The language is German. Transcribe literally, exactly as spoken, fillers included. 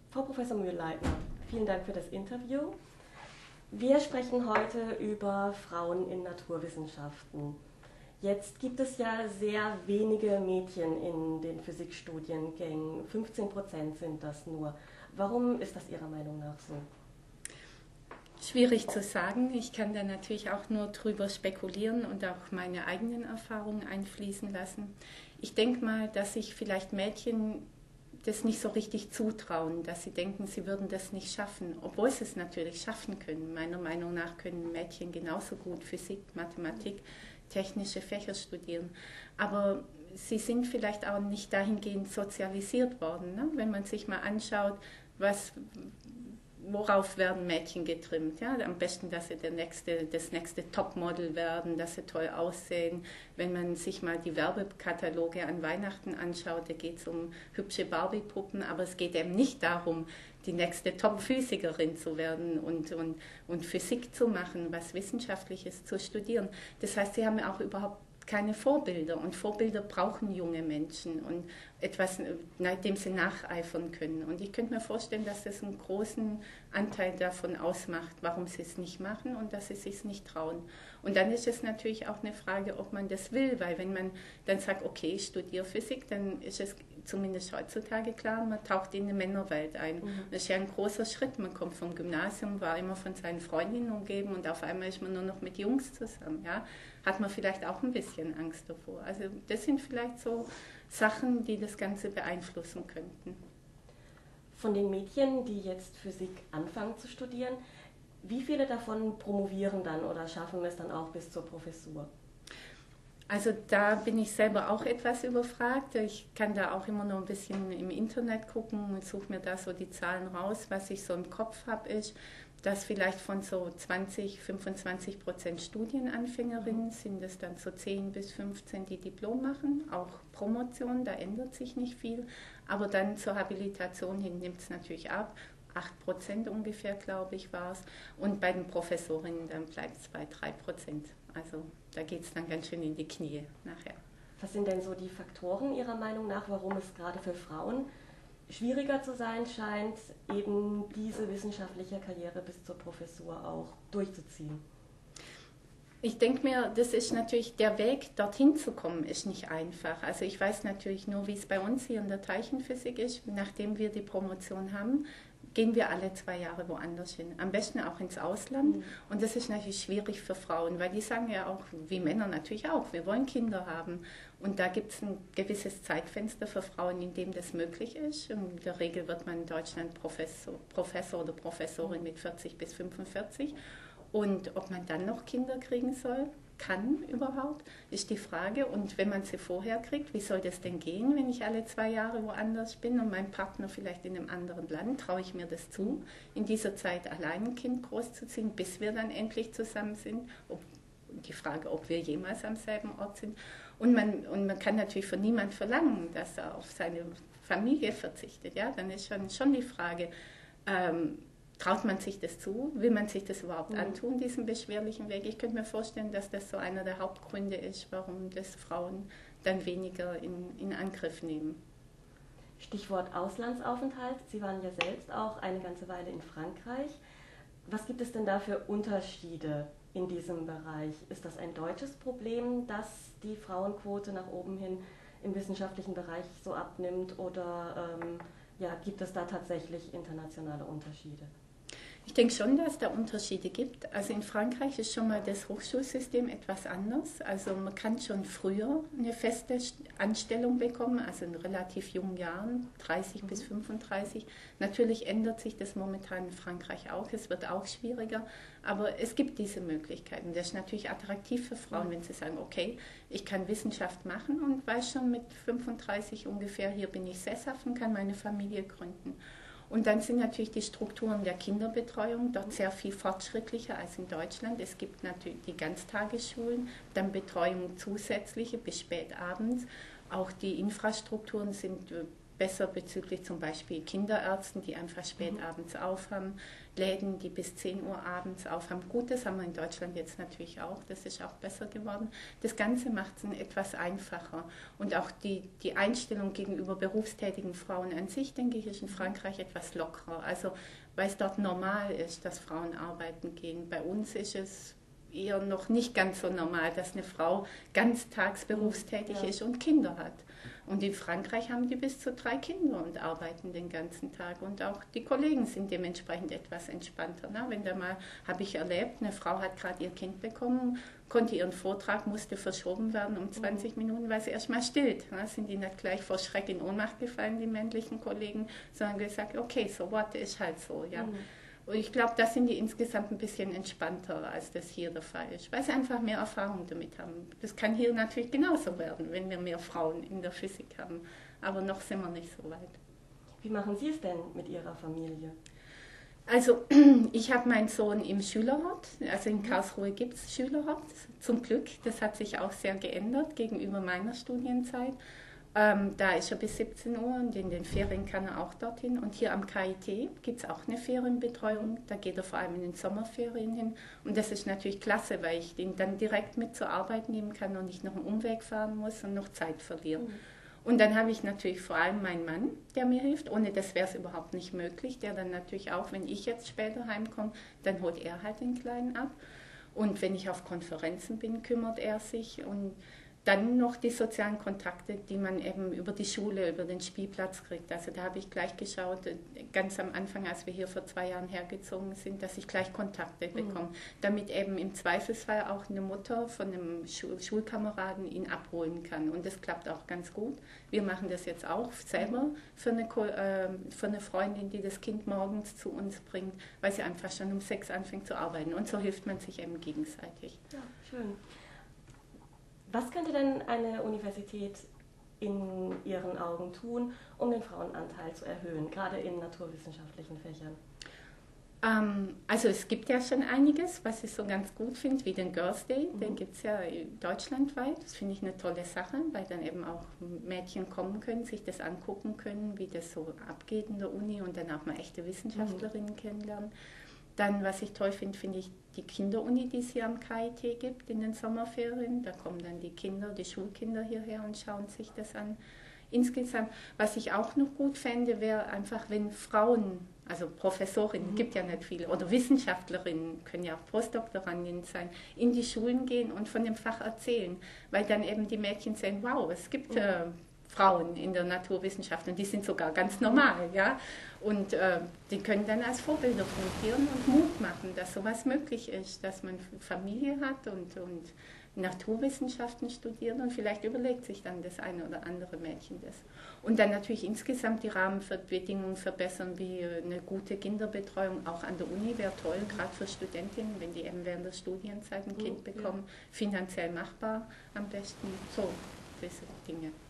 Frau Professor Mühlleitner, vielen Dank für das Interview. Wir sprechen heute über Frauen in Naturwissenschaften. Jetzt gibt es ja sehr wenige Mädchen in den Physikstudiengängen, fünfzehn Prozent sind das nur. Warum ist das Ihrer Meinung nach so? Schwierig zu sagen. Ich kann da natürlich auch nur drüber spekulieren und auch meine eigenen Erfahrungen einfließen lassen. Ich denke mal, dass sich vielleicht Mädchen das nicht so richtig zutrauen, dass sie denken, sie würden das nicht schaffen, obwohl sie es natürlich schaffen können. Meiner Meinung nach können Mädchen genauso gut Physik, Mathematik, technische Fächer studieren. Aber sie sind vielleicht auch nicht dahingehend sozialisiert worden. Ne? Wenn man sich mal anschaut, was, worauf werden Mädchen getrimmt? Ja? Am besten, dass sie der nächste, das nächste Topmodel werden, dass sie toll aussehen. Wenn man sich mal die Werbekataloge an Weihnachten anschaut, da geht es um hübsche Barbie-Puppen, aber es geht eben nicht darum, die nächste Top-Physikerin zu werden und, und, und Physik zu machen, was Wissenschaftliches zu studieren. Das heißt, sie haben auch überhaupt keine Vorbilder und Vorbilder brauchen junge Menschen und etwas, dem sie nacheifern können. Und ich könnte mir vorstellen, dass das einen großen Anteil davon ausmacht, warum sie es nicht machen und dass sie es sich nicht trauen. Und dann ist es natürlich auch eine Frage, ob man das will, weil wenn man dann sagt, okay, ich studiere Physik, dann ist es zumindest heutzutage klar, man taucht in eine Männerwelt ein. Mhm. Das ist ja ein großer Schritt. Man kommt vom Gymnasium, war immer von seinen Freundinnen umgeben und auf einmal ist man nur noch mit Jungs zusammen. Ja? Hat man vielleicht auch ein bisschen Angst davor. Also das sind vielleicht so Sachen, die das Ganze beeinflussen könnten. Von den Mädchen, die jetzt Physik anfangen zu studieren, wie viele davon promovieren dann oder schaffen es dann auch bis zur Professur? Also da bin ich selber auch etwas überfragt. Ich kann da auch immer noch ein bisschen im Internet gucken und suche mir da so die Zahlen raus. Was ich so im Kopf habe, ist, dass vielleicht von so zwanzig, fünfundzwanzig Prozent Studienanfängerinnen sind es dann so zehn bis fünfzehn, die Diplom machen, auch Promotion, da ändert sich nicht viel. Aber dann zur Habilitation hin nimmt es natürlich ab. acht Prozent ungefähr, glaube ich, war es. Und bei den Professorinnen dann bleibt es bei drei Prozent. Also da geht es dann ganz schön in die Knie nachher. Was sind denn so die Faktoren Ihrer Meinung nach, warum es gerade für Frauen schwieriger zu sein scheint, eben diese wissenschaftliche Karriere bis zur Professur auch durchzuziehen? Ich denke mir, das ist natürlich, der Weg dorthin zu kommen, ist nicht einfach. Also ich weiß natürlich nur, wie es bei uns hier in der Teilchenphysik ist. Nachdem wir die Promotion haben, gehen wir alle zwei Jahre woanders hin. Am besten auch ins Ausland. Mhm. Und das ist natürlich schwierig für Frauen, weil die sagen ja auch, wie Männer natürlich auch, wir wollen Kinder haben. Und da gibt es ein gewisses Zeitfenster für Frauen, in dem das möglich ist. Und in der Regel wird man in Deutschland Professor, Professor oder Professorin mit vierzig bis fünfundvierzig. Und ob man dann noch Kinder kriegen soll, kann überhaupt, ist die Frage. Und wenn man sie vorher kriegt, wie soll das denn gehen, wenn ich alle zwei Jahre woanders bin und mein Partner vielleicht in einem anderen Land, traue ich mir das zu, in dieser Zeit allein ein Kind großzuziehen, bis wir dann endlich zusammen sind. Ob, die Frage, ob wir jemals am selben Ort sind. Und man, und man kann natürlich von niemandem verlangen, dass er auf seine Familie verzichtet. Ja? Dann ist schon, schon die Frage, ähm, traut man sich das zu? Will man sich das überhaupt antun, diesen beschwerlichen Weg? Ich könnte mir vorstellen, dass das so einer der Hauptgründe ist, warum das Frauen dann weniger in, in Angriff nehmen. Stichwort Auslandsaufenthalt. Sie waren ja selbst auch eine ganze Weile in Frankreich. Was gibt es denn da für Unterschiede in diesem Bereich? Ist das ein deutsches Problem, dass die Frauenquote nach oben hin im wissenschaftlichen Bereich so abnimmt? Oder ähm, ja, gibt es da tatsächlich internationale Unterschiede? Ich denke schon, dass es da Unterschiede gibt. Also in Frankreich ist schon mal das Hochschulsystem etwas anders. Also man kann schon früher eine feste Anstellung bekommen, also in relativ jungen Jahren, dreißig mhm. bis fünfunddreißig. Natürlich ändert sich das momentan in Frankreich auch, es wird auch schwieriger, aber es gibt diese Möglichkeiten. Das ist natürlich attraktiv für Frauen, mhm. wenn sie sagen, okay, ich kann Wissenschaft machen und weiß schon mit fünfunddreißig ungefähr, hier bin ich sesshaft und kann meine Familie gründen. Und dann sind natürlich die Strukturen der Kinderbetreuung dort sehr viel fortschrittlicher als in Deutschland. Es gibt natürlich die Ganztagesschulen, dann Betreuung zusätzliche bis spät abends. Auch die Infrastrukturen sind besser bezüglich zum Beispiel Kinderärzten, die einfach spät mhm. abends aufhaben, Läden, die bis zehn Uhr abends aufhaben. Gut, das haben wir in Deutschland jetzt natürlich auch, das ist auch besser geworden. Das Ganze macht es etwas einfacher. Und auch die, die Einstellung gegenüber berufstätigen Frauen an sich, denke ich, ist in Frankreich etwas lockerer. Also weil es dort normal ist, dass Frauen arbeiten gehen. Bei uns ist es eher noch nicht ganz so normal, dass eine Frau ganztags berufstätig ja. ist und Kinder hat. Und in Frankreich haben die bis zu drei Kinder und arbeiten den ganzen Tag. Und auch die Kollegen sind dementsprechend etwas entspannter. Ne? Wenn da mal, habe ich erlebt, eine Frau hat gerade ihr Kind bekommen, konnte ihren Vortrag, musste verschoben werden um zwanzig Minuten, weil sie erst mal stillt. Ne? Sind die nicht gleich vor Schreck in Ohnmacht gefallen, die männlichen Kollegen, sondern gesagt, okay, so what, ist halt so. Ja. Mhm. Und ich glaube, da sind die insgesamt ein bisschen entspannter, als das hier der Fall ist, weil sie einfach mehr Erfahrung damit haben. Das kann hier natürlich genauso werden, wenn wir mehr Frauen in der Physik haben. Aber noch sind wir nicht so weit. Wie machen Sie es denn mit Ihrer Familie? Also ich habe meinen Sohn im Schülerhort, also in Karlsruhe gibt es Schülerhort, zum Glück. Das hat sich auch sehr geändert gegenüber meiner Studienzeit. Ähm, da ist er bis siebzehn Uhr und in den Ferien kann er auch dorthin. Und hier am K I T gibt es auch eine Ferienbetreuung. Da geht er vor allem in den Sommerferien hin. Und das ist natürlich klasse, weil ich den dann direkt mit zur Arbeit nehmen kann und nicht noch einen Umweg fahren muss und noch Zeit verliere. Mhm. Und dann habe ich natürlich vor allem meinen Mann, der mir hilft. Ohne das wäre es überhaupt nicht möglich. Der dann natürlich auch, wenn ich jetzt später heimkomme, dann holt er halt den Kleinen ab. Und wenn ich auf Konferenzen bin, kümmert er sich. Und dann noch die sozialen Kontakte, die man eben über die Schule, über den Spielplatz kriegt. Also da habe ich gleich geschaut, ganz am Anfang, als wir hier vor zwei Jahren hergezogen sind, dass ich gleich Kontakte bekomme, mhm. damit eben im Zweifelsfall auch eine Mutter von einem Schul- Schulkameraden ihn abholen kann. Und das klappt auch ganz gut. Wir machen das jetzt auch selber für eine, äh, für eine Freundin, die das Kind morgens zu uns bringt, weil sie einfach schon um sechs anfängt zu arbeiten. Und so hilft man sich eben gegenseitig. Ja, schön. Was könnte denn eine Universität in Ihren Augen tun, um den Frauenanteil zu erhöhen, gerade in naturwissenschaftlichen Fächern? Ähm, also es gibt ja schon einiges, was ich so ganz gut finde, wie den Girls' Day, mhm. den gibt es ja deutschlandweit. Das finde ich eine tolle Sache, weil dann eben auch Mädchen kommen können, sich das angucken können, wie das so abgeht in der Uni und dann auch mal echte Wissenschaftlerinnen mhm. kennenlernen. Dann, was ich toll finde, finde ich die Kinderuni, die es hier am K I T gibt in den Sommerferien. Da kommen dann die Kinder, die Schulkinder hierher und schauen sich das an. Insgesamt, was ich auch noch gut fände, wäre einfach, wenn Frauen, also Professorinnen, mhm. gibt ja nicht viele, oder Wissenschaftlerinnen, können ja auch Postdoktorandinnen sein, in die Schulen gehen und von dem Fach erzählen. Weil dann eben die Mädchen sehen, wow, es gibt mhm. äh, Frauen in der Naturwissenschaft und die sind sogar ganz normal, ja. Und äh, die können dann als Vorbilder fungieren und Mut machen, dass sowas möglich ist, dass man Familie hat und, und Naturwissenschaften studiert und vielleicht überlegt sich dann das eine oder andere Mädchen das. Und dann natürlich insgesamt die Rahmenbedingungen verbessern, wie eine gute Kinderbetreuung, auch an der Uni wäre toll, gerade für Studentinnen, wenn die eben während der Studienzeit ein Kind bekommen, finanziell machbar am besten, so diese Dinge.